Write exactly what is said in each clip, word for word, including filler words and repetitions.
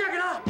嫁给他。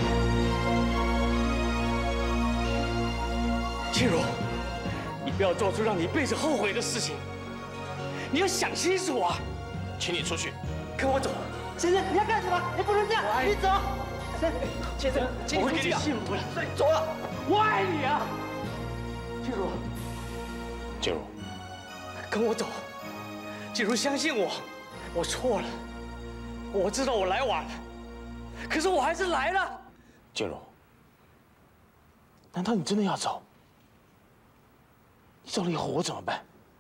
静茹，你不要做出让你一辈子后悔的事情，你要想清楚啊！ 请你出去， 跟我走。 先生，你要干什么？你不能这样，你走。先生， 我会给你幸福的。 走了， 我爱你啊，静茹。 静茹， 跟我走。静茹，相信我，我错了。我知道我来晚了，可是我还是来了。 静茹，难道你真的要走？你走了以后我怎么办？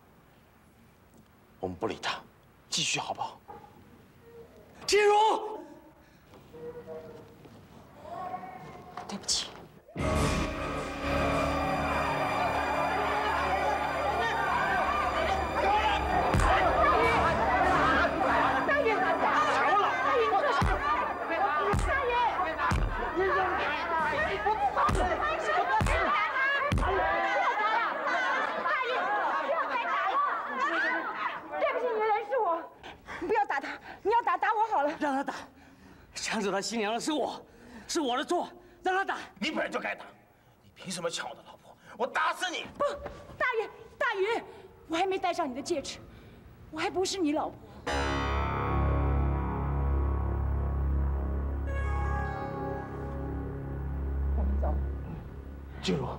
我们不理他，继续好不好？ 静茹， 对不起。 让他打，抢走他新娘的是我，是我的错，让他打。 你本来就该打，你凭什么抢我的老婆？我打死你！ 不，大爷，大鱼，我还没戴上你的戒指，我还不是你老婆。我们走。 静茹，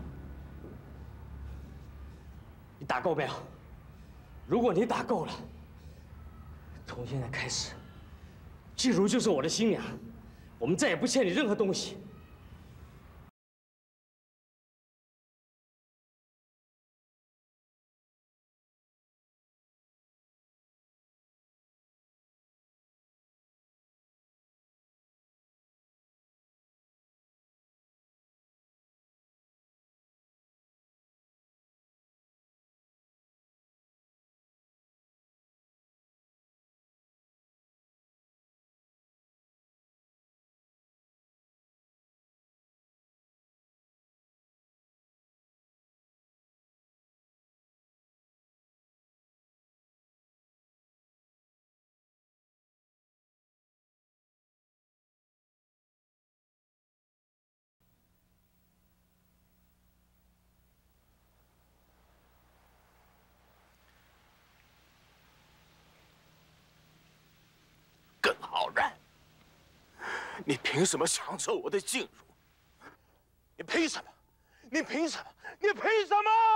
你打够没有？如果你打够了，从现在开始。静茹就是我的新娘，我们再也不欠你任何东西。 更好人，你凭什么抢走我的静茹？你凭什么？你凭什么？你凭什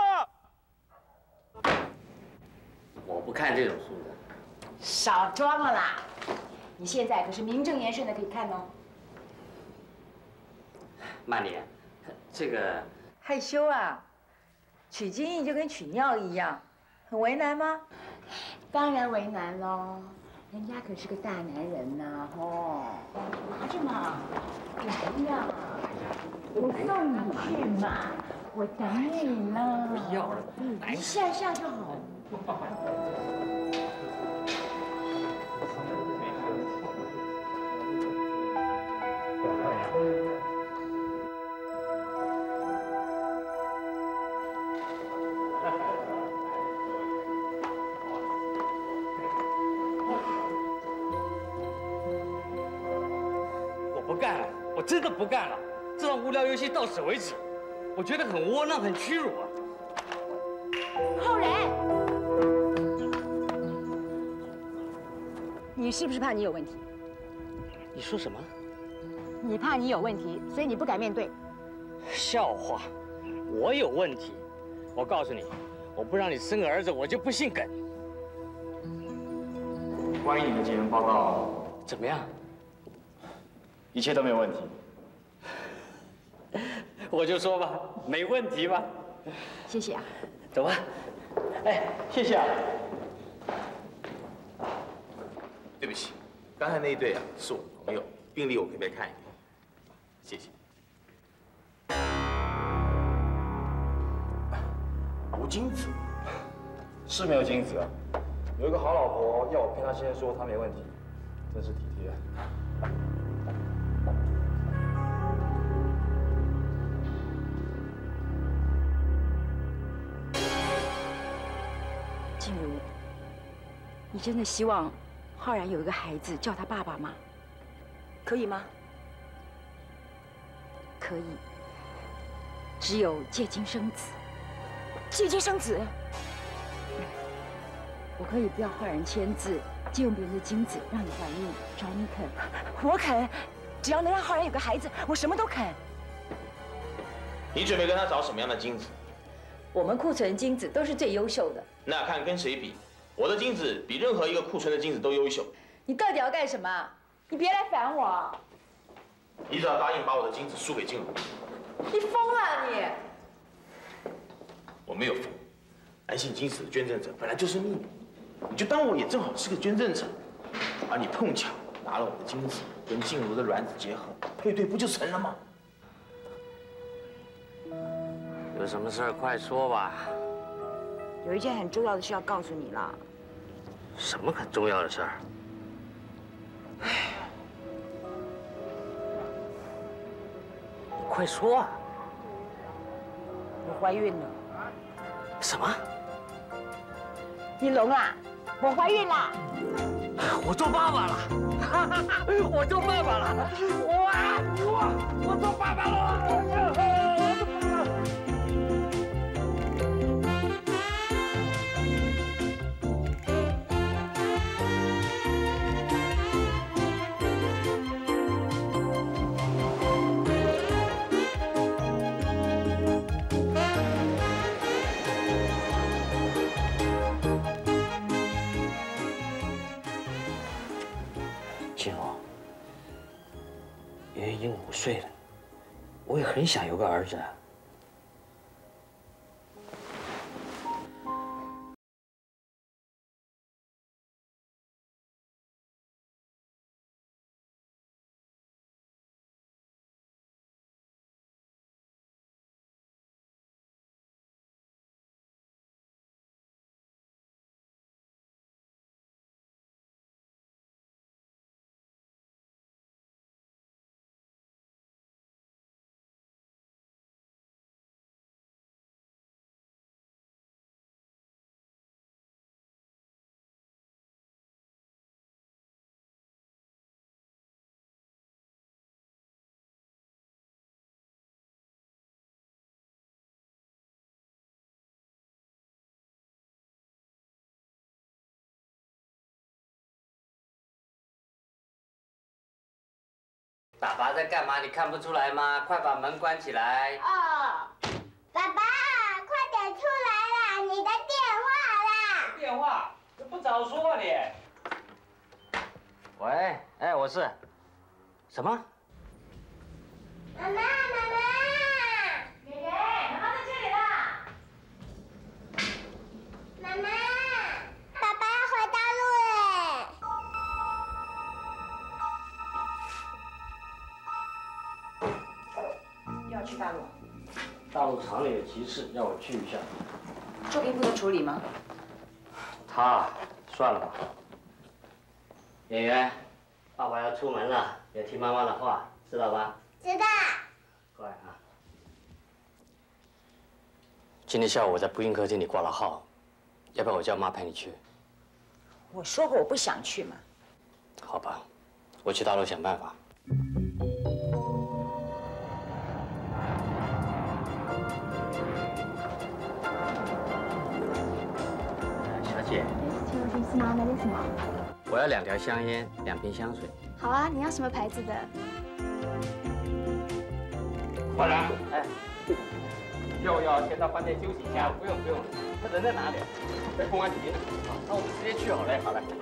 么？ 我不看这种书的。 少装了啦！你现在可是名正言顺的可以看哦。 曼妮，这个害羞啊？取精液就跟取尿一样，很为难吗？ 当然为难喽，人家可是个大男人呐，吼！拿着嘛，来呀，我送你去嘛，我等你呢。 不要了， 一下下就好。 我不干了，我真的不干了。这场无聊游戏到此为止，我觉得很窝囊，很屈辱啊。 浩然，你是不是怕你有问题？ 你说什么？ 你怕你有问题，所以你不敢面对。 笑话，我有问题。我告诉你，我不让你生个儿子，我就不姓耿。 关于你的检验报告， 怎么样？ 一切都没有问题。 我就说吧，没问题吧。 谢谢啊。 走吧。哎，谢谢啊。 对不起，刚才那一对啊是我的朋友，病历我可不可以看一看？谢谢。吴金子是没有精子啊，有一个好老婆要我骗他先生说他没问题，真是体贴啊。 静茹，你真的希望浩然有一个孩子叫他爸爸吗？可以吗？ 可以，只有借精生子。借精生子？我可以不要坏人签字，借用别人的精子让你怀孕，找你肯。我肯，只要能让浩然有个孩子，我什么都肯。 你准备跟他找什么样的精子？ 我们库存精子都是最优秀的。 那看跟谁比。我的精子比任何一个库存的精子都优秀。 你到底要干什么？你别来烦我！ 你只要答应把我的精子输给静茹。 你疯了你！ 我没有疯，男性精子的捐赠者本来就是秘密，你就当我也正好是个捐赠者，而你碰巧拿了我的精子跟静茹的卵子结合，配对不就成了吗？ 有什么事儿快说吧。 有一件很重要的事要告诉你了。 什么很重要的事儿？你快说啊！ 我怀孕了。 什么？ 一龙啊，我怀孕了！ 我做爸爸了！我做爸爸了！哇！我我做爸爸了！静茹，圆圆已经五岁了，我也很想有个儿子。爸爸在干嘛？你看不出来吗？快把门关起来！ 哦，爸爸，快点出来啦！你的电话啦！ 电话？不早说啊你！喂，哎，我是。什么？ 妈妈，妈妈， 圆圆，妈妈在这里啦！ 妈妈，爸爸要回大陆了。 又要去大陆？ 大陆厂里有急事，要我去一下。 作品部的处理吗？ 他，算了吧。圆圆，爸爸要出门了，要听妈妈的话，知道吧？ 知道。 乖啊。今天下午我在步行客厅里挂了号，要不要我叫妈陪你去？ 我说过我不想去嘛。 好吧，我去大陆想办法。小姐， 请问是妈买的什么？ 我要两条香烟，两瓶香水。 好啊，你要什么牌子的？ 快来！哎，要要先到饭店休息一下。不用不用，他人在哪里？在公安局呢。好，那我们直接去好嘞。好嘞。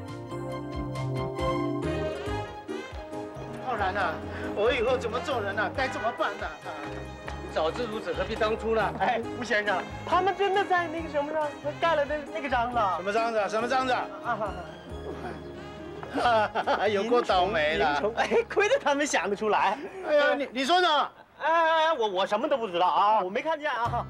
浩然呐，我以后怎么做人呢？该怎么办呢？ 早知如此，何必当初呢？ 哎，吴先生，他们真的在那个什么呢？盖了那那个章了。 什么章子？什么章子？ 啊， 有够倒霉的。 哎，亏得他们想得出来。 哎呀，你你说呢？ 哎哎哎，我我什么都不知道啊，我没看见啊。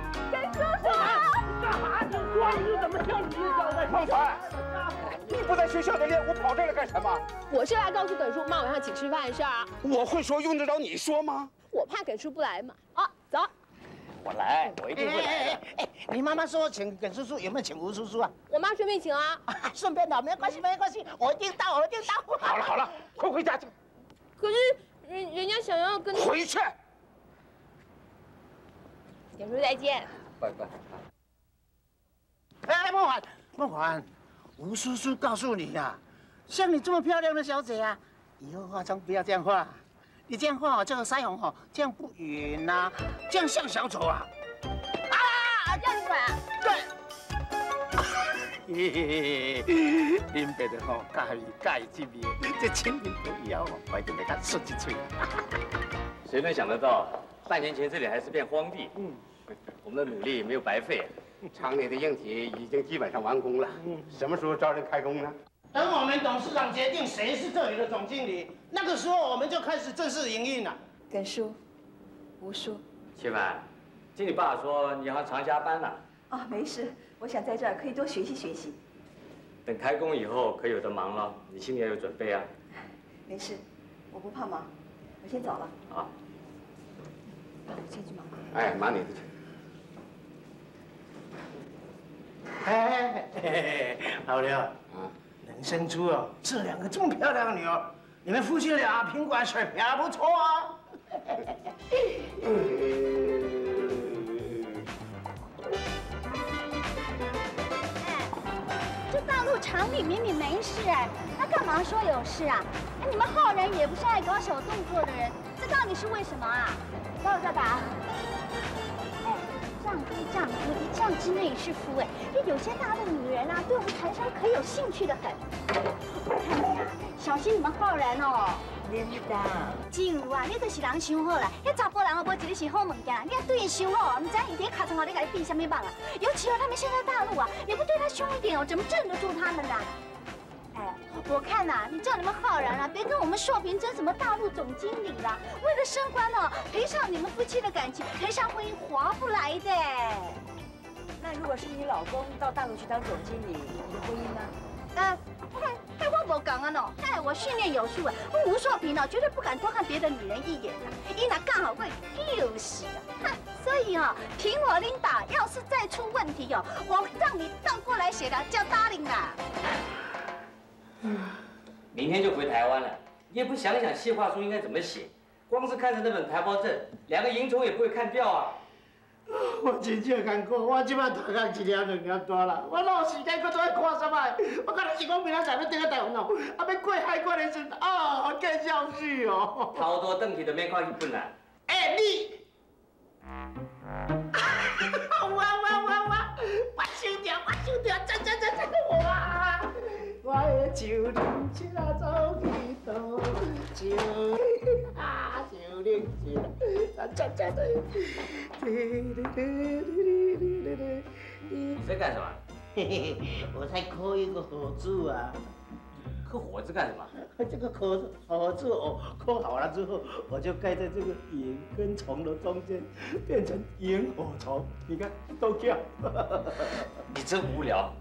你不在学校的练，我跑这儿来干什么？ 我是来告诉耿叔妈晚上请吃饭的事儿啊。 我会说，用得着你说吗？ 我怕耿叔不来嘛。啊，走。 我来，我一定会来的。 哎哎，你妈妈说请耿叔叔，有没有请吴叔叔啊？ 我妈顺便请啊。 顺便的，没关系，没关系，我一定到，我一定到。 好了好了，快回家去。 可是人人家想要跟回去。 耿叔再见。 拜拜。 哎，梦环，梦环，吴叔叔告诉你呀、啊，像你这么漂亮的小姐啊，以后化妆不要这样化，你这样化哦，这个腮红哦，这样不匀呐、啊，这样像小丑啊。 啊，这样子管？ 对。恁爸的吼，介意介意这面，这亲民都以后我一定给他顺一嘴。 谁能想得到，半年前这里还是片荒地？嗯，我们的努力没有白费。 厂里的硬体已经基本上完工了，什么时候招人开工呢？ 等我们董事长决定谁是这里的总经理，那个时候我们就开始正式营运了。 耿叔，吴叔， 齐凡，听你爸说你要常加班了。 啊，没事，我想在这儿可以多学习学习。 等开工以后可有的忙了，你心里要有准备啊。 没事，我不怕忙，我先走了。 好。 爸，我先去忙。 哎，忙你的去。 哎，老刘，啊，能生出哦这两个这么漂亮的女儿，你们夫妻俩品管水平还不错啊。 这大陆厂里明明没事哎，那干嘛说有事啊？哎，你们浩然也不是爱搞小动作的人，这到底是为什么啊？让我再打。 丈夫丈夫，一丈之内是夫哎！就有些大陆女人啊，对我们台商可有兴趣的很。我看你啊，小心你们浩然哦。 领导， 静茹啊，你就是人想好啦，迄查甫人啊，无一个是好物件，你要对伊想好，唔知伊在卡层后你给他变什么棒啊？尤其哦，他们现在大陆啊，你不对他凶一点哦，怎么镇得住他们的？哎，我看呐、啊，你叫你们浩然啊，别跟我们硕平争什么大陆总经理啦，为了升官哦，赔上你们夫妻的感情，赔上婚姻划不来的。 那如果是你老公到大陆去当总经理，你的婚姻呢？ 呃，哎，我无讲啊喏，哎，我训练有素啊，我吴硕平哦，绝对不敢多看别的女人一眼的，伊那刚好会就是啊，哼，所以哦，凭我领导，要是再出问题哦，我让你倒过来写的，叫 darling 啦。 明天就回台湾了，你也不想想计划书应该怎么写？光是看着那本台胞证，两个蝇虫也不会看掉啊！ 我真正艰苦，我即摆大概一年两年多啦，我哪有时间搁再看什么？我可能是讲明仔载要登个台湾哦，啊要过海关的时阵啊，更消息哦。 好多邓体都没看一本啦。 哎，你，我我我我，我收掉，我收掉，真真真真我啊！我的秋林七啊走去倒，秋啊秋林七啊，真真的。 你在干什么？ 嘿嘿，我在刻一个火字啊。 刻火字干什么？ 这个刻字火字哦，刻好了之后，我就盖在这个萤跟虫的中间，变成萤火虫。你看，都跳。 你真无聊。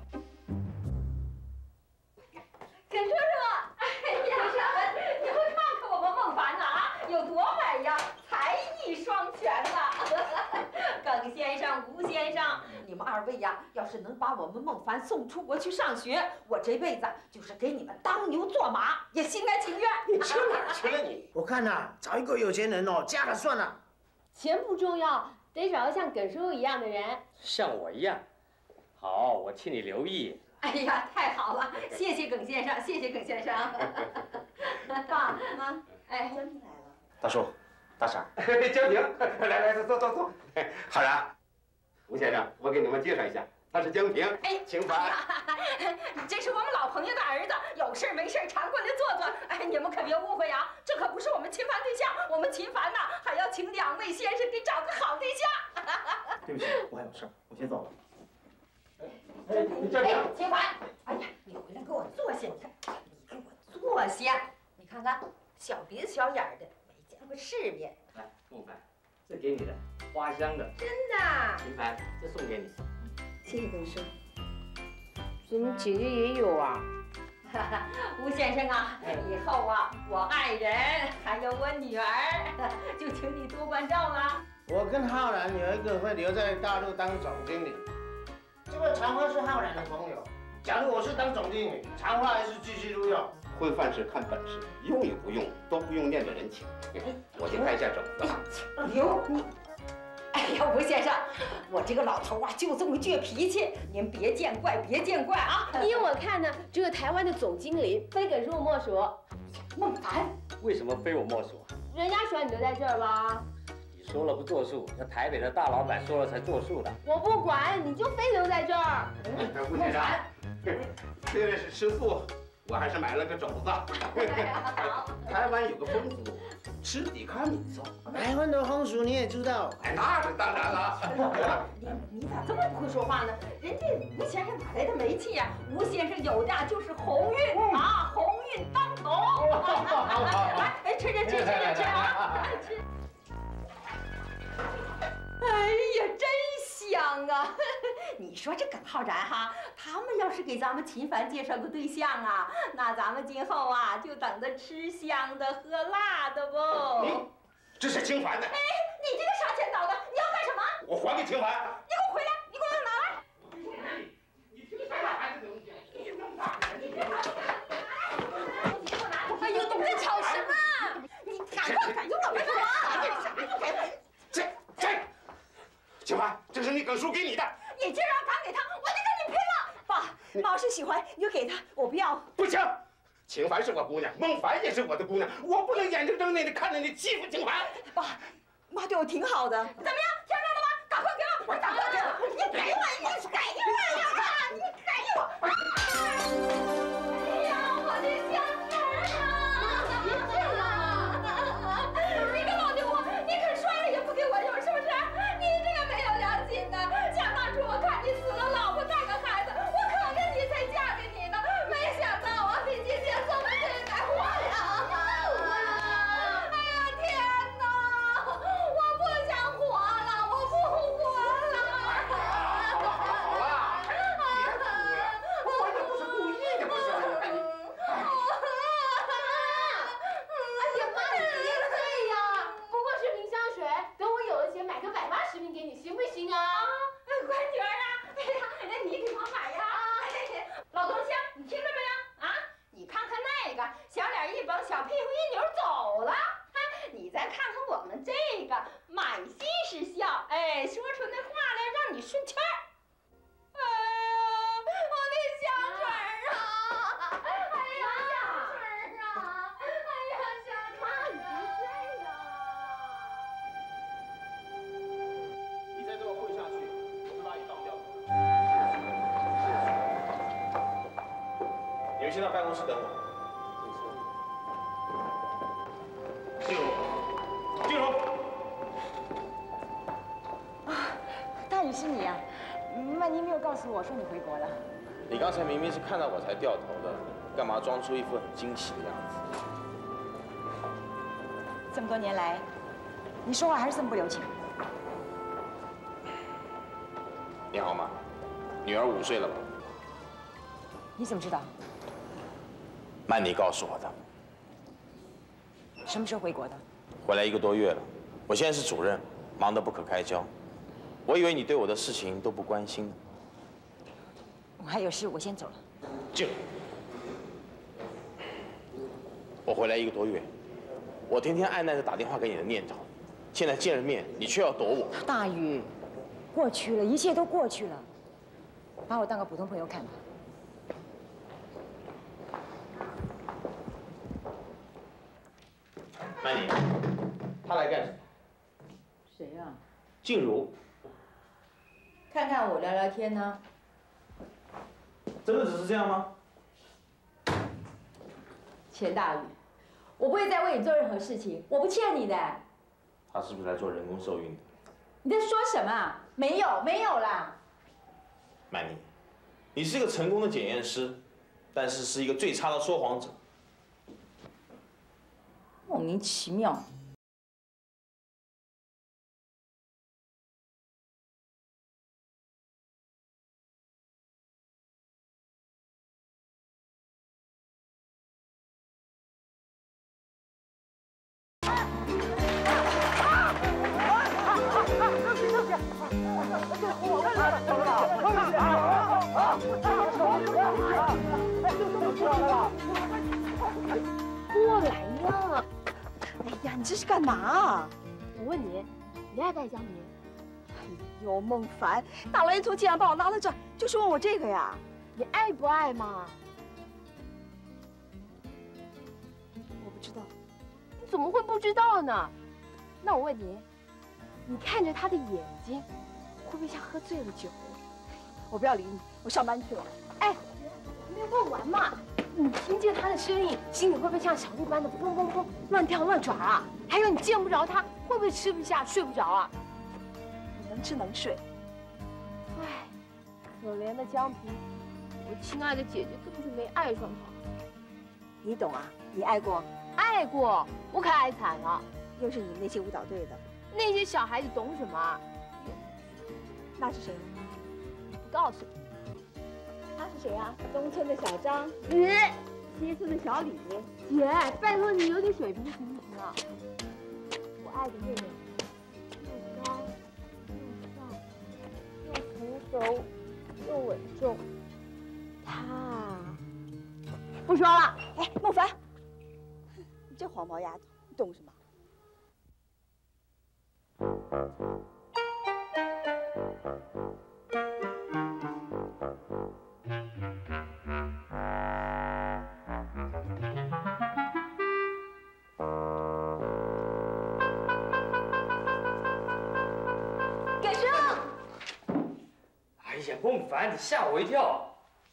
耿叔叔，哎呀，你们看看我们孟凡呐啊，有多美呀，才艺双全呐！耿先生、吴先生，你们二位呀，要是能把我们孟凡送出国去上学，我这辈子就是给你们当牛做马，也心甘情愿。 你去哪儿去了你？我看呐，找一个有钱人哦，嫁了算了。 钱不重要，得找个像耿叔叔一样的人。 像我一样。好，我替你留意。 哎呀，太好了！谢谢耿先生，谢谢耿先生。爸妈，哎，江平来了。 大叔，大婶， 江平，来来，坐坐坐。好了，吴先生，我给你们介绍一下，他是江平， 哎， 秦凡。 这是我们老朋友的儿子，有事没事常过来坐坐。哎，你们可别误会啊，这可不是我们秦凡对象，我们秦凡呐还要请两位先生给找个好对象。 对不起，我还有事，我先走了。 哎，江平， 秦凡，哎呀，你回来给我坐下，你看，你给我坐下，你看看，小鼻子小眼的，没见过世面。 来，孟凡，这给你的，花香的。 真的。 秦凡，这送给你。 谢谢耿叔。 怎么姐姐也有啊？ 哎， 吴先生啊，以后啊，我爱人还有我女儿，就请你多关照了。 我跟浩然有一个会留在大陆当总经理，这个长花是浩然的朋友。假如我是当总经理，长花还是继续录用。 混饭是看本事，用与不用都不用念着人情。我去看一下种子啊。 刘你。 哎呀，吴先生，我这个老头啊就这么倔脾气，您别见怪，别见怪啊！ 依我看呢，这个台湾的总经理非给入莫属。 孟凡， 为什么非我莫属啊？ 人家说你留在这儿了。 你说了不作数，那台北的大老板说了才作数的。 我不管，你就非留在这儿。 吴先生，虽然是吃素，我还是买了个肘子。台湾有个风俗。 吃底卡米粥， 台湾的风俗你也知道？ 哎，那是当然了。 你你咋这么不会说话呢？人家吴先生哪来的煤气呀？吴先生有的就是鸿运啊，鸿运当头。来，哎，吃着吃吃着吃啊！吃。哎呀，真香啊！你说这耿浩然哈，他们要是给咱们秦凡介绍个对象啊，那咱们今后啊就等着吃香的喝辣的不？ 你这是秦凡的。 哎，你这个杀千刀的，你要干什么？ 我还给秦凡。 你给我回来！你给我拿来！ 你听谁的孩子东西？你弄大人！你别拿！ 哎呦，懂得巧什么？你敢不敢用我干什么？ 这这。 秦凡，这是你耿叔给你的。 你既然敢给他，我就跟你拼了！爸，妈是喜欢你就给他，我不要。 不行，秦凡是我姑娘，孟凡也是我的姑娘，我不能眼睁睁的看着你欺负秦凡。 爸，妈对我挺好的。怎么样，听着了吗？赶快给我！我赶快给我！你给我！你给我呀！爸，你给我！哎呀，我的香肠啊！别这样！你个老牛啊！你可摔了也不给我用，是不是？ 你这个没有良心的！想当初我看你死了老婆带个孩子，我可着你才嫁给你的，没想到啊，你今天这么对待我呀！哎呀天哪！我不想活了，我不活了！ 好了好了，别哭了，我也不是故意的，不是？ 哎呀妈，你别这样，不过是瓶香水，等我有了钱买个百八十瓶给你，行不行啊？ 乖女儿啊，哎呀，那你给我买呀！老东乡，你听着没有？啊，你看看那个小脸一绷，小屁股一扭走了。哎，你再看看我们这个，满心是笑，哎，说出那话来让你顺气儿。哎呀，我的香水儿啊！哎呀，香水儿啊！哎呀，香水儿，你别这样。 你再这么混下去，我就把你当掉。你们先到办公室等我。静茹，静茹。 啊，大宇是你啊！曼妮没有告诉我说你回国了。 你刚才明明是看到我才掉头的，干嘛装出一副很惊喜的样子？ 这么多年来，你说话还是这么不留情。 你好吗？女儿五岁了吧？ 你怎么知道？ 曼妮告诉我的。 什么时候回国的？ 回来一个多月了，我现在是主任，忙得不可开交。我以为你对我的事情都不关心呢。 我还有事，我先走了。 静，我回来一个多月，我天天按耐着打电话给你的念头，现在见了面，你却要躲我。 大宇。 过去了，一切都过去了，把我当个普通朋友看吧。 曼妮，他来干什么？ 谁呀？ 静茹。 看看我聊聊天呢。 真的只是这样吗？ 钱大宇，我不会再为你做任何事情，我不欠你的。 他是不是来做人工受孕的？ 你在说什么？没有，没有啦。 曼妮，你是个成功的检验师，但是是一个最差的说谎者。 莫名其妙。 过来呀！ 哎呀，你这是干嘛？ 我问你，你爱不爱江平？ 哎呦，孟凡，大老爷从既然把我拉到这儿，就是问我这个呀。 你爱不爱嘛？ 我不知道。 你怎么会不知道呢？那我问你，你看着他的眼睛，会不会像喝醉了酒？ 我不要理你，我上班去了。 哎，没有问完嘛。你听见他的声音，心里会不会像小鹿般的砰砰砰乱跳乱转啊？还有你见不着他，会不会吃不下睡不着啊？ 你能吃能睡。 唉，可怜的江平，我亲爱的姐姐根本就没爱上他。 你懂啊？你爱过？ 爱过，我可爱惨了。 又是你们那些舞蹈队的， 那些小孩子懂什么啊？ 那是谁呢？ 不告诉你。 他是谁啊？东村的小张， 你西村的小李。 姐，拜托你有点水平行不行啊？我爱的那个又高又帅又成熟又稳重，他不说了。 哎，孟凡，你这黄毛丫头，你懂什么？ 改生！ 哎呀，孟凡，你吓我一跳！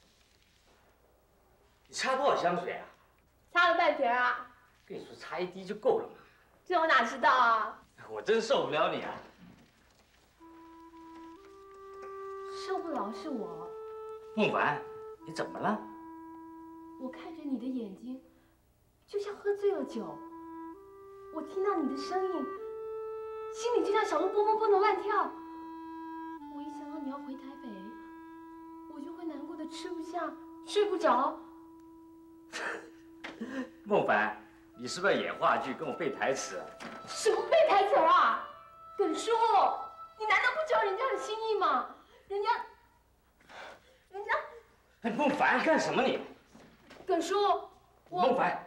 你擦多少香水啊？ 擦了半瓶啊。 跟你说，擦一滴就够了嘛。 这我哪知道啊？ 我真受不了你啊！ 受不了是我。 孟凡，你怎么了？ 我看着你的眼睛，就像喝醉了酒。我听到你的声音，心里就像小鹿蹦蹦蹦的乱跳。我一想到你要回台北，我就会难过的吃不下，睡不着。 孟凡，你是不是要演话剧，跟我背台词啊？ 什么背台词啊？耿叔，你难道不知道人家的心意吗？人家，人家…… 哎，孟凡，干什么你？ 耿叔，我…… 孟凡，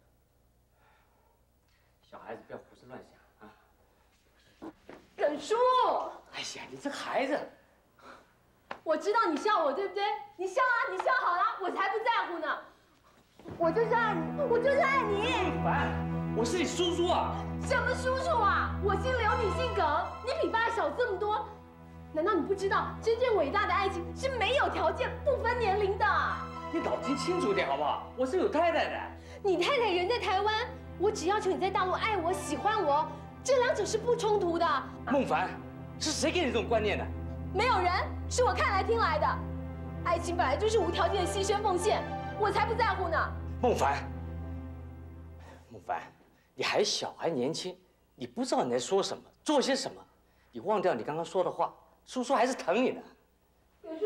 小孩子不要胡思乱想啊！ 耿叔， 哎呀，你这孩子， 我知道你笑我，对不对？你笑啊，你笑好了，我才不在乎呢。我就是爱你，我就是爱你。 孟凡，我是你叔叔啊！ 什么叔叔啊？我姓刘，你姓耿，你比爸小这么多，难道你不知道真正伟大的爱情是没有条件、不分年龄的？ 你脑筋清楚点好不好？我是有太太的。 你太太人在台湾，我只要求你在大陆爱我、喜欢我，这两者是不冲突的。 孟凡，是谁给你这种观念的？ 没有人，是我看来听来的。爱情本来就是无条件的牺牲奉献，我才不在乎呢。 孟凡，孟凡，你还小还年轻，你不知道你在说什么，做些什么，你忘掉你刚刚说的话，叔叔还是疼你的。 耿叔，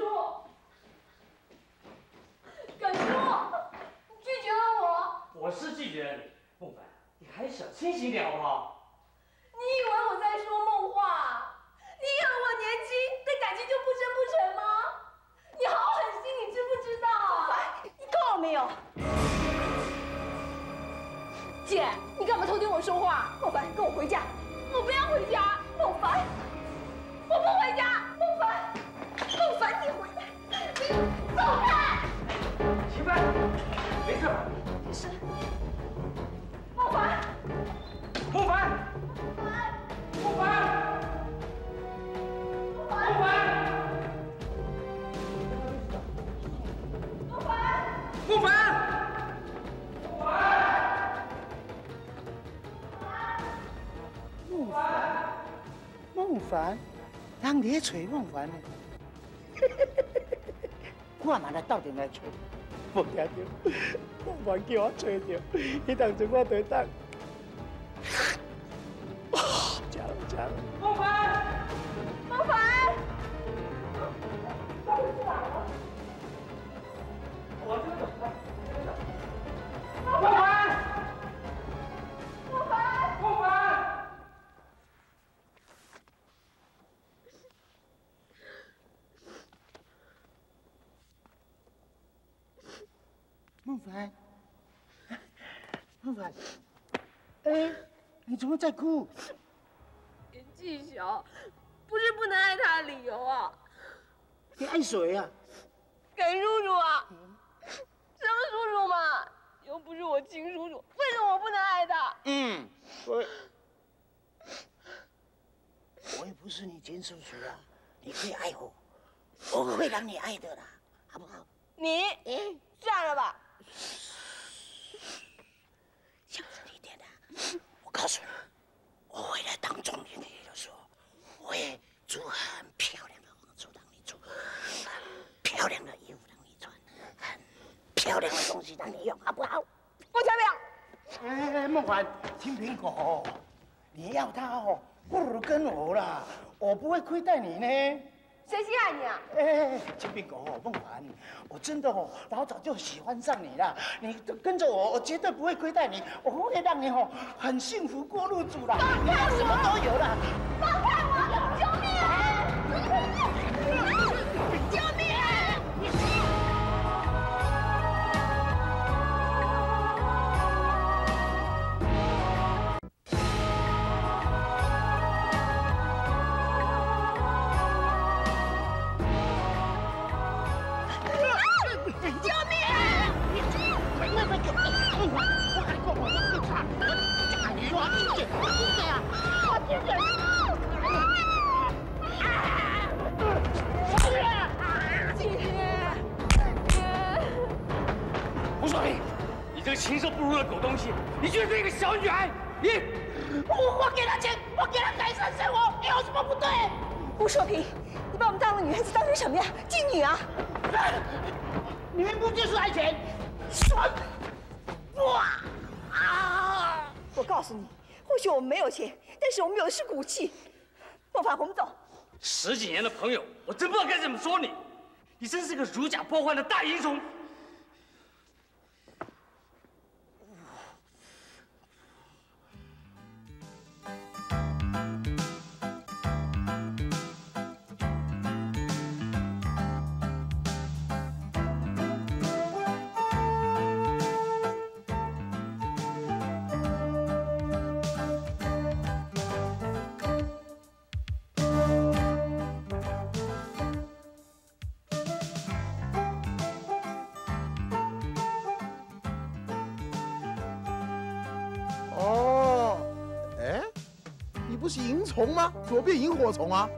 耿叔，你拒绝了我。 我是拒绝了你，孟凡，你还小，清醒点好不好？ 你以为我在说梦话？你以为我年轻，对感情就不深不沉吗？你好狠心，你知不知道？ 你够了没有？ 姐，你干嘛偷听我说话？ 孟凡，跟我回家。 我不要回家。孟凡，我不回家。孟凡，孟凡，你回来，你走开。 媳妇儿，没事吧？ 没事。 孟凡， 孟凡，孟凡，孟凡，孟凡， 孟凡， 孟凡。 孟凡，孟凡，人伫找孟凡呢。看嘛，来斗阵来找，无听到，孟凡叫我找着，迄当阵我就当，食了食了。 孟凡， 孟凡， 我这个， 孟凡，孟凡， 孟凡。 凡，孟凡，哎，你怎么在哭？ 年纪小，不是不能爱他的理由啊。 你爱谁呀？ 耿叔叔啊，什么叔叔嘛？又不是我亲叔叔，为什么我不能爱他？ 嗯，我我也不是你亲叔叔啊，你可以爱我，我会让你爱的啦，好不好？ 你，嗯，算了吧。 小声一点的，我告诉你，我回来当总经理的时候，我会租很漂亮的房子让你住，很漂亮的衣服让你穿，很漂亮的东西让你用，好不好？ 我才不要！ 哎，孟凡，青苹果，你要他哦，不如跟我啦，我不会亏待你呢。 谁稀罕你啊？ 哎，青苹果，孟凡，我真的哦，老早就喜欢上你了。你跟着我，我绝对不会亏待你，我会让你哦很幸福过日子啦，你要什么都有啦。 放开我！救命啊！救命啊！ 吴爽平，你这个禽兽不如的狗东西，你居然对一个小女孩，你…… 我我给他钱，我给他改善生活，有什么不对？ 吴硕平，你把我们大陆女孩子当成什么呀？妓女啊！ 你们不就是爱钱？爽！哇啊！ 我告诉你，或许我们没有钱，但是我们有的是骨气。孟凡，我们走。 十几年的朋友，我真不知道该怎么说你，你真是个如假包换的大英雄。 不是萤虫吗？怎么变萤火虫啊？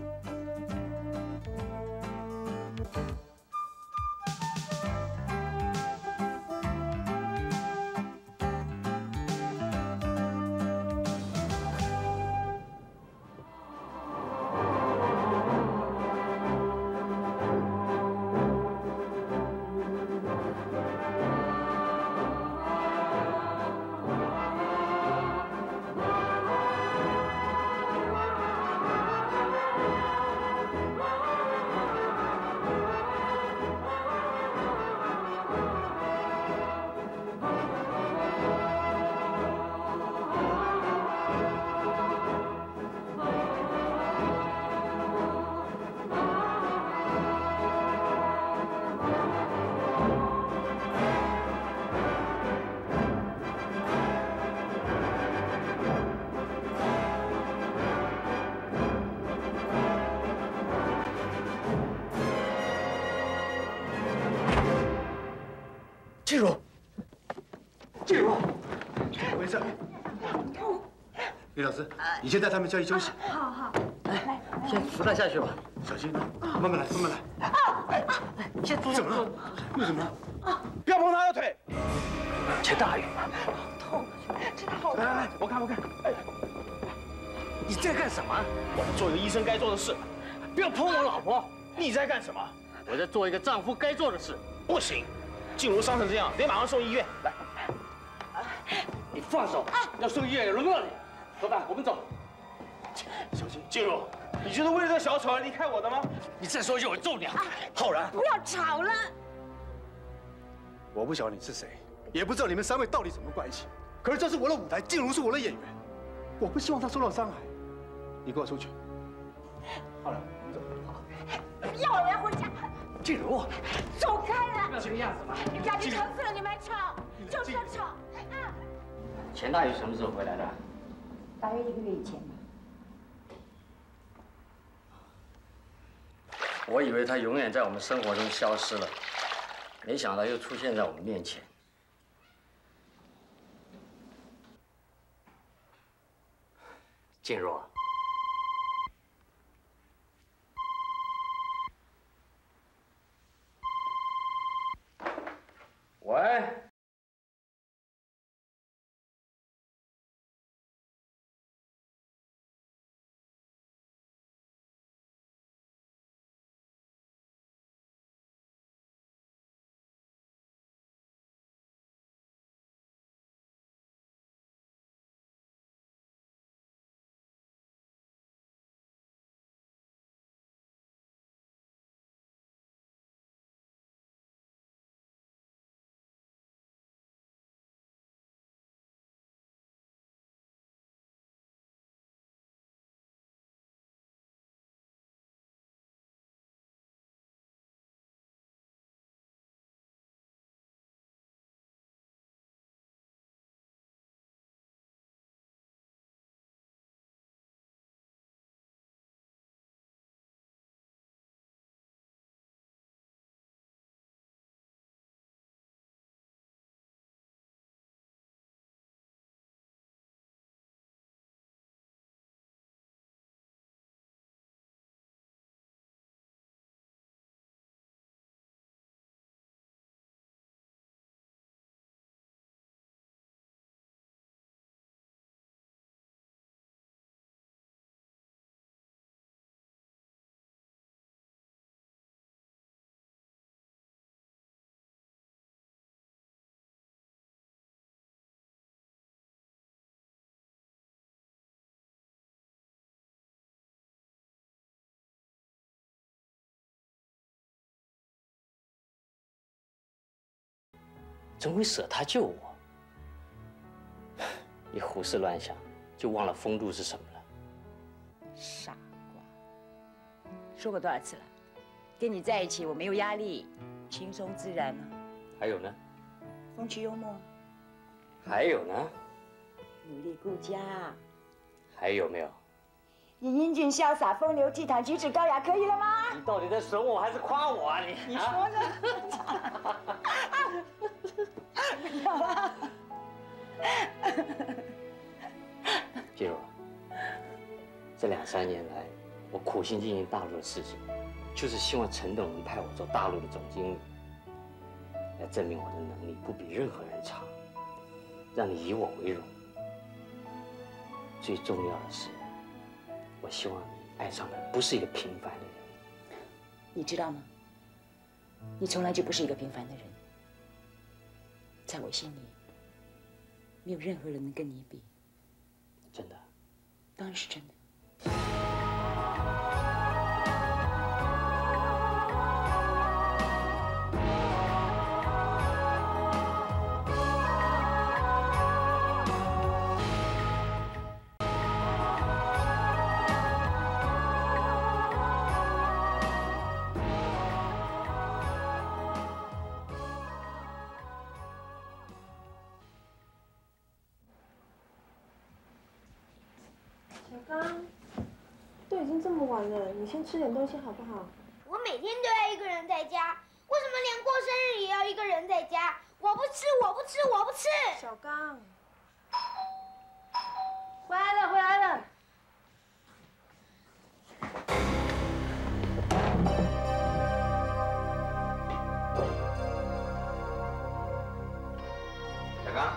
静茹，静茹， 没事。李老师，你先带他们下去休息。 好好， 来，先扶他下去吧， 小心，慢慢来，慢慢来。 哎，先扶。 怎么了？为什么？不要碰他的腿。 钱大宇， 痛，真的好。 来来来，我看我看。哎， 你在干什么？ 我在做一个医生该做的事。 不要碰我老婆。 你在干什么？ 我在做一个丈夫该做的事。 不行。静茹伤成这样，得马上送医院。来， 你放手！要送医院也轮不到你。老板，我们走。 小心，静茹，你就是为了这小丑而离开我的吗？ 你再说一句，我揍你！ 浩然， 不要吵了。 我不晓得你是谁，也不知道你们三位到底什么关系。可是这是我的舞台，静茹是我的演员，我不希望她受到伤害。你跟我出去。 浩然，我们走。 不要了，我要回家。 静茹， 走开了。 不要这个样子嘛！ 你们俩就吵死了，你们还吵，就是要吵。啊！ 钱大爷什么时候回来的？ 大约一个月以前吧。 我以为他永远在我们生活中消失了，没想到又出现在我们面前。静若。 喂，怎会舍他救我？你胡思乱想，就忘了风度是什么了？ 傻瓜，说过多少次了？跟你在一起我没有压力，轻松自然嘛。 还有呢？ 风趣幽默。 还有呢？ 努力顾家。 还有没有？ 你英俊潇洒、风流倜傥、举止高雅，可以了吗？ 你到底在损我还是夸我啊？你你说呢？不要了。 静若，这两三年来，我苦心经营大陆的事情，就是希望陈董能派我做大陆的总经理，来证明我的能力不比任何人差，让你以我为荣。最重要的是，我希望你爱上的不是一个平凡的人。 你知道吗？你从来就不是一个平凡的人，在我心里，没有任何人能跟你比。 真的？ 当然是真的。 你先吃点东西好不好？ 我每天都要一个人在家，为什么连过生日也要一个人在家？我不吃，我不吃，我不吃！ 小刚，回来了，回来了。 小刚，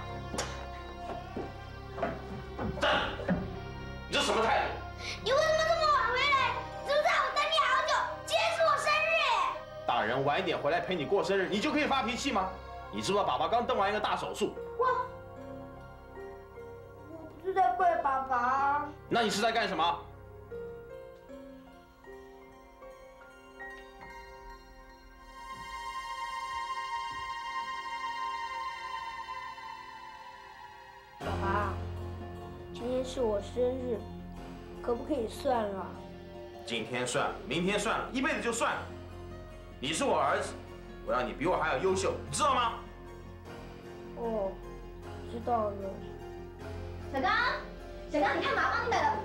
站！你这什么态度？ 你为什么这么晚回来？知不知道我等你好久？今天是我生日。 大人晚一点回来陪你过生日，你就可以发脾气吗？你知不知道爸爸刚动完一个大手术？ 我我不是在怪爸爸。 那你是在干什么？ 爸爸，今天是我生日，可不可以算了？ 今天算了，明天算了，一辈子就算了。你是我儿子， 我要你比我还要优秀，知道吗？ 哦，知道了。小刚，小刚，你看妈帮你买了。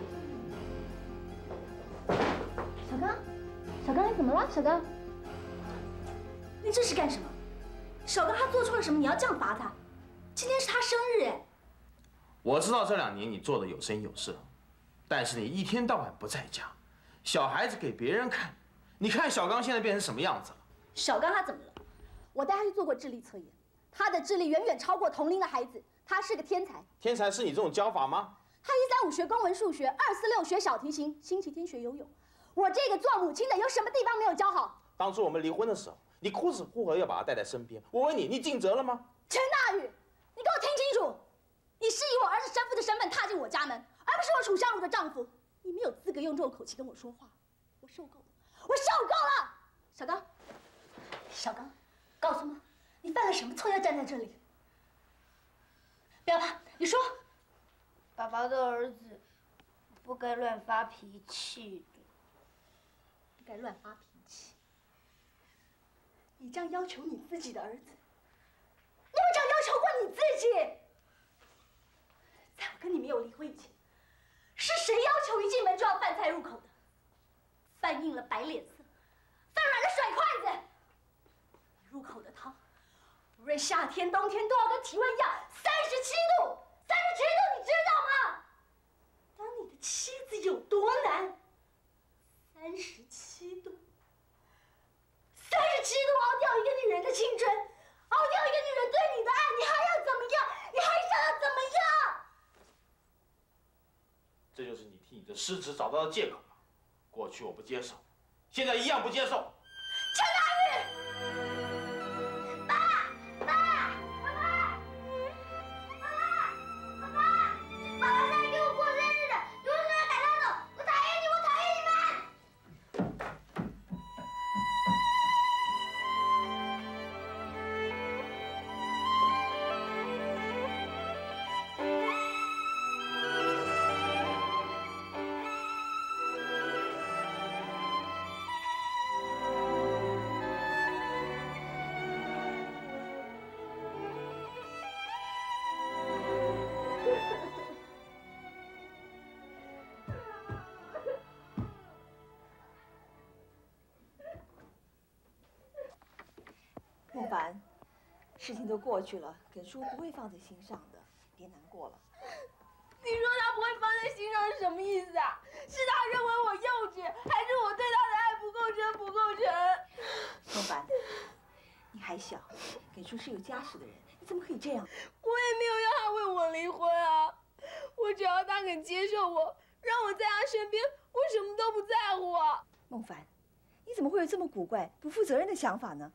小刚，小刚，你怎么了？小刚，你这是干什么？小刚他做错了什么？你要这样罚他？今天是他生日哎。 我知道这两年你做的有声有色，但是你一天到晚不在家，小孩子给别人看，你看小刚现在变成什么样子了？ 小刚他怎么了？我带他去做过智力测验，他的智力远远超过同龄的孩子，他是个天才。 天才是你这种教法吗？ 他一三五学公文数学，二四六学小提琴，星期天学游泳。我这个做母亲的有什么地方没有教好？ 当初我们离婚的时候，你哭死哭活要把他带在身边。我问你，你尽责了吗？ 陈大宇，你给我听清楚，你是以我儿子生父的身份踏进我家门，而不是我楚香茹的丈夫。你没有资格用这种口气跟我说话，我受够了，我受够了。小刚，小刚，告诉妈，你犯了什么错要站在这里？不要怕，你说。 爸爸的儿子不该乱发脾气的。 不该乱发脾气。你这样要求你自己的儿子，你有这样要求过你自己？在我跟你没有离婚以前，是谁要求一进门就要饭菜入口的？饭硬了摆脸色，饭软了甩筷子。入口的汤，无论夏天冬天都要跟体温一样，三十七度，三十七度，你知道吗？当你的妻子有多难？三十七度，三十七度熬掉一个女人的青春，熬掉一个女人对你的爱，你还要怎么样？你还想要怎么样？ 这就是你替你的失职找到的借口吗？过去我不接受，现在一样不接受。 陈大宇。 孟凡，事情都过去了，耿叔不会放在心上的，别难过了。 你说他不会放在心上是什么意思啊？是他认为我幼稚，还是我对他的爱不够真不够真？ 孟凡，你还小，耿叔是有家室的人，你怎么可以这样？ 我也没有要他为我离婚啊，我只要他肯接受我，让我在他身边，我什么都不在乎啊。 孟凡，你怎么会有这么古怪、不负责任的想法呢？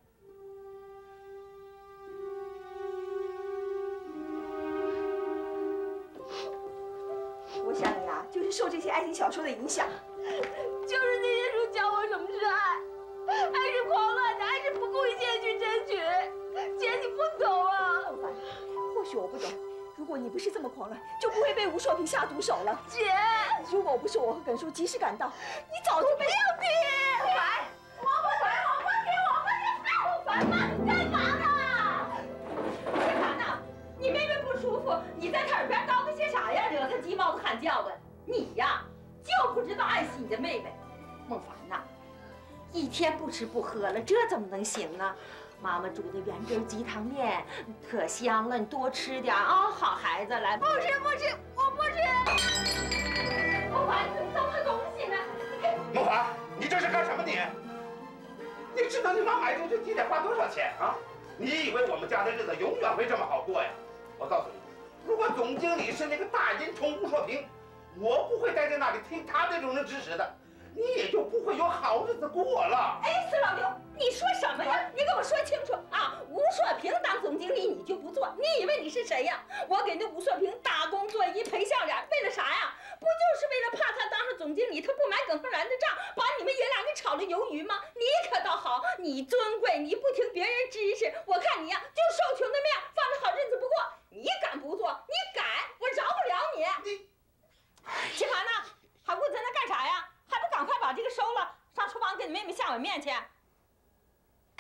我想你啊，就是受这些爱情小说的影响， 就是这些书教我什么是爱，爱是狂乱的，爱是不顾一切去争取。姐，你不懂啊。 孟凡，或许我不懂，如果你不是这么狂乱，就不会被吴硕平下毒手了。 姐， 如果不是我和耿叔及时赶到，你早就被…… 不要听，凡，我不听，我不听，我不听，我烦吗？你干嘛呢？ 干嘛呢？你妹妹不舒服，你在她耳边叨咕些啥呀？惹她鸡毛子喊叫的。你呀，就不知道爱惜你的妹妹。孟凡呐，一天不吃不喝了，这怎么能行呢？妈妈煮的原汁鸡汤面可香了，你多吃点啊，好孩子，来。 不吃不吃，我不吃。 孟凡，你怎么糟蹋东西呢？ 孟凡，你这是干什么你？你知道你妈买这这鸡得花多少钱啊？你以为我们家的日子永远会这么好过呀？我告诉你，如果总经理是那个大阴虫吴硕平，我不会待在那里听他这种人指使的，你也就不会有好日子过了。 哎，孙老刘，你说什么呀？你给我说清楚啊！吴硕平当总经理你就不做，你以为你是谁呀？我给那吴硕平打工做揖赔笑脸，为了啥呀？不就是为了怕他当上总经理，他不买耿恒然的账，把你们爷俩给炒了鱿鱼吗？你可倒好，你尊贵，你不听别人指使，我看你呀，就受穷的命，放着好日子不过。你敢不做？你改，我饶不了你。你，齐凡呢？还不在那干啥呀？还不赶快把这个收了，上厨房给你妹妹下碗面去。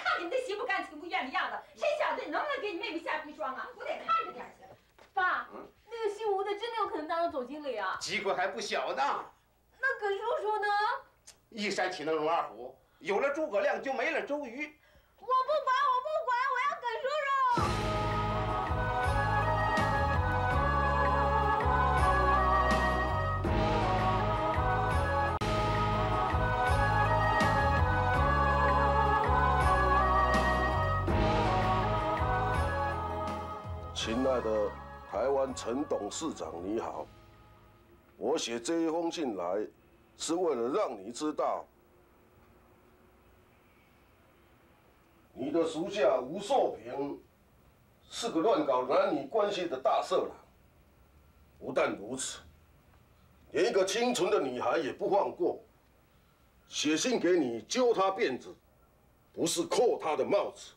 看你们这心不甘情不愿的样子，谁晓得你能不能给你妹妹下砒霜啊？我得看着点去。 爸，那个姓吴的真的有可能当上总经理啊？ 机会还不小呢。 那葛叔叔呢？ 一山岂能容二虎？有了诸葛亮，就没了周瑜。 我不管，我不管，我要葛叔叔。 亲爱的台湾陈董事长，你好。我写这一封信来，是为了让你知道，你的属下吴寿平是个乱搞男女关系的大色狼。不但如此，连一个清纯的女孩也不放过。写信给你，揪她辫子，不是扣她的帽子。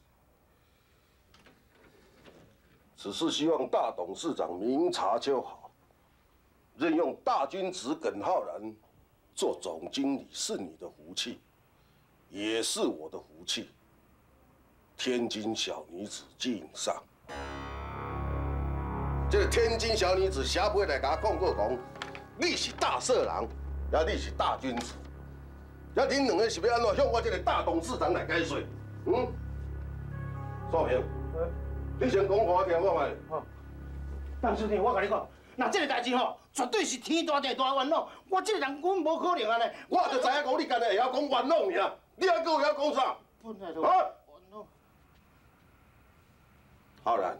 只是希望大董事长明察就好，任用大君子耿浩然做总经理是你的福气，也是我的福气。天津小女子敬上。这个天津小女子下辈来甲我讲过讲，你是大色狼，也你是大君子，也恁两个是要安怎向我这个大董事长来解说？嗯，少平。 你先讲给我听，我卖。好。 但是呢，我甲你讲，那这个代志吼，绝对是天大地大冤枉。我这个人，我无可能安尼。 我就知影讲你今日会晓讲冤枉尔，你还搁会晓讲啥？ 本来就啊！ 冤枉。 浩然，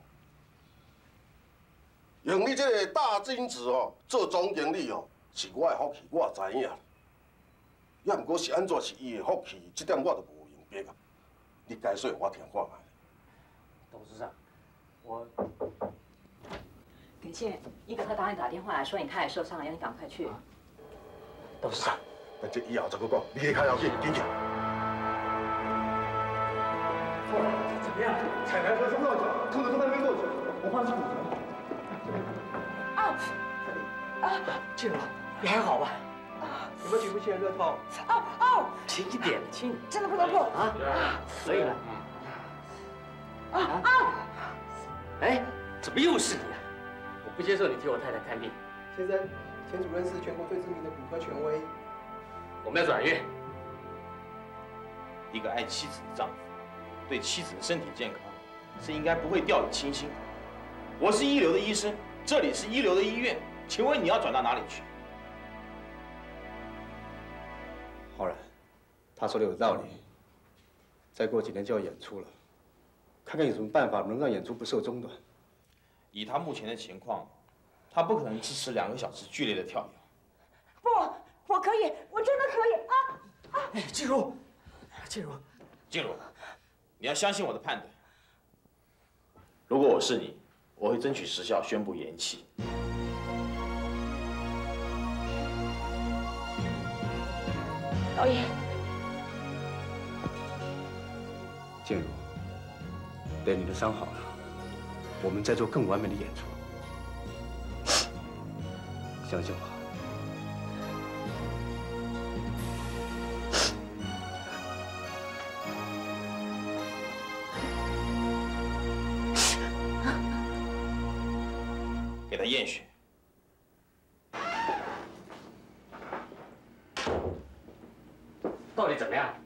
用你这个大君子哦做总经理哦，是我的福气，我知影。也毋过是安怎是伊的福气，这点我都无明白啊。你解说我听看卖。 董事长。 我耿宪，你可和导演打电话来说你太太受伤了，让你赶快去。 董事长，那这以后再讲，你去开药去，紧去。 怎么样？彩排和生造奖，通知都还没过去，我怕是骨折。 啊啊！ 静茹，你还好吧？ 有没有举不起来热套？ 哦哦， 轻一点，轻。 真的不能破啊！可以了。 啊啊！ 哎，怎么又是你啊？我不接受你替我太太看病。 先生，钱主任是全国最知名的骨科权威。 我们要转院。 一个爱妻子的丈夫，对妻子的身体健康是应该不会掉以轻心。我是一流的医生，这里是一流的医院，请问你要转到哪里去？ 浩然，他说的有道理。再过几天就要演出了。 看看有什么办法能让演出不受中断。 以他目前的情况，他不可能支持两个小时剧烈的跳跃。 不，我可以，我真的可以啊！啊！ 哎，静茹，静茹， 静茹，你要相信我的判断。如果我是你，我会争取时效，宣布延期。 导演， 静茹。 等你的伤好了，我们再做更完美的演出。相信我。 给他验血。 到底怎么样？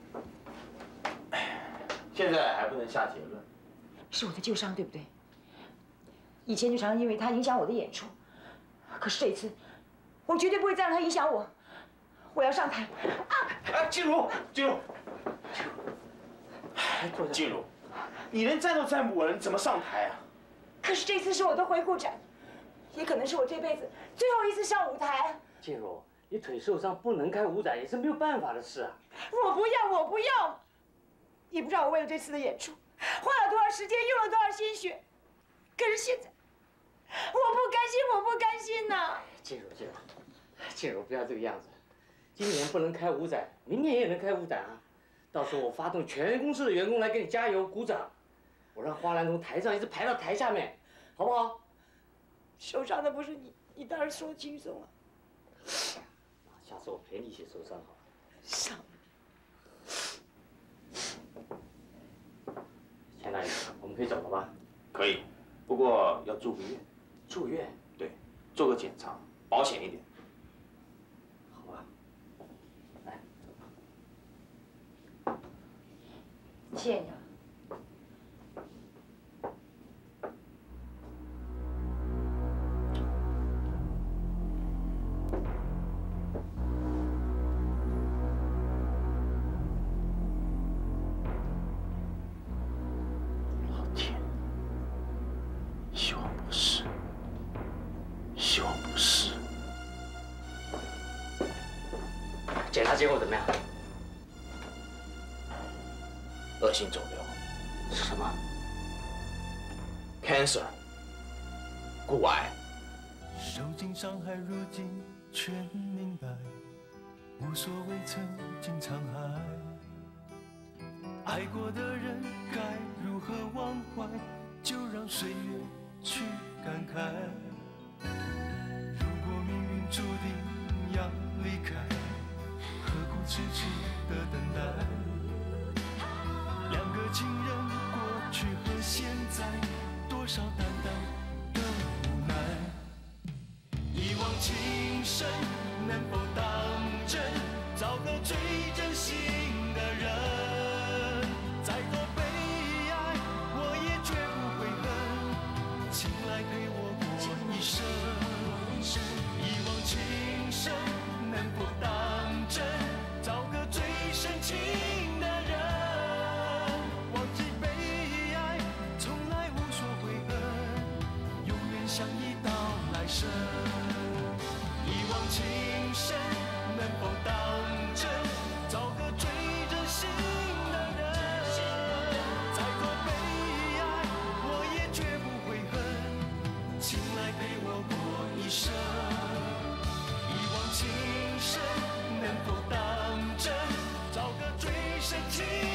现在还不能下结论。 是我的旧伤，对不对？以前就常常因为他影响我的演出，可是这一次，我绝对不会再让他影响我。我要上台！啊！ 哎，静茹，静茹，静茹，静茹，你连站都站不稳，怎么上台啊？ 可是这次是我的回顾展，也可能是我这辈子最后一次上舞台。 静茹，你腿受伤不能开舞展也是没有办法的事啊。 我不要，我不要！你不知道我为了这次的演出。 花了多少时间，用了多少心血，可是现在，我不甘心，我不甘心呐！ 静茹，静茹，静茹，不要这个样子。今年不能开舞展，明年也能开舞展啊！到时候我发动全公司的员工来给你加油鼓掌，我让花篮从台上一直排到台下面，好不好？ 受伤的不是你，你当然说轻松啊。 下次我陪你一起受伤好了。 伤。 可以走了吧？ 可以，不过要住个院。 住院？ 对，做个检查，保险一点。 好吧。来， 谢谢你了。 希望不是，希望不是。 检查结果怎么样？ 恶性肿瘤。 是什么 ？Cancer， 骨癌。 受尽伤害，如今全明白，无所谓曾经沧海。爱过的人该如何忘怀？就让岁月。 去感慨，如果命运注定要离开，何苦痴痴的等待？两个情人，过去和现在，多少淡淡的无奈。一往情深，能否当真？找个最真心的人，再多悲哀，我也绝不会恨。 请来陪我过一生，一往情深，能否当真？找个最深情的人，忘记悲哀，从来无所悔恨，永远相依到来生。一往情深，能否当真？找个最真心的人，再多悲哀，我也绝不。 请来陪我过一生，一往情深，能否当真？找个最深情。